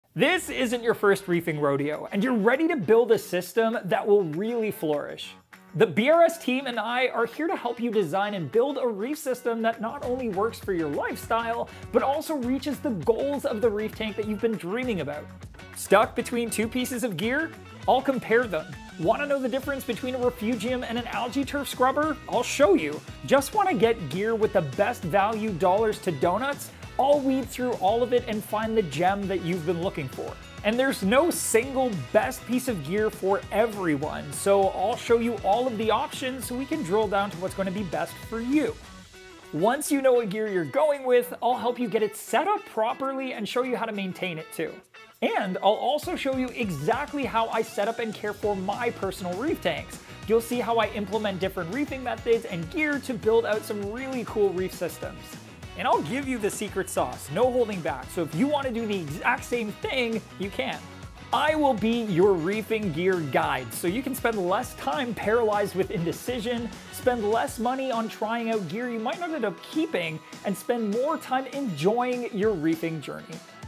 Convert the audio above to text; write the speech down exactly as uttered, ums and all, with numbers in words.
This isn't your first reefing rodeo, and you're ready to build a system that will really flourish. The B R S team and I are here to help you design and build a reef system that not only works for your lifestyle, but also reaches the goals of the reef tank that you've been dreaming about. Stuck between two pieces of gear? I'll compare them. Want to know the difference between a refugium and an algae turf scrubber? I'll show you. Just want to get gear with the best value dollars to donuts? I'll weed through all of it and find the gem that you've been looking for. And there's no single best piece of gear for everyone, so I'll show you all of the options so we can drill down to what's going to be best for you. Once you know what gear you're going with, I'll help you get it set up properly and show you how to maintain it too. And I'll also show you exactly how I set up and care for my personal reef tanks. You'll see how I implement different reefing methods and gear to build out some really cool reef systems. And I'll give you the secret sauce, no holding back, so if you want to do the exact same thing, you can. I will be your reefing gear guide, so you can spend less time paralyzed with indecision, spend less money on trying out gear you might not end up keeping, and spend more time enjoying your reefing journey.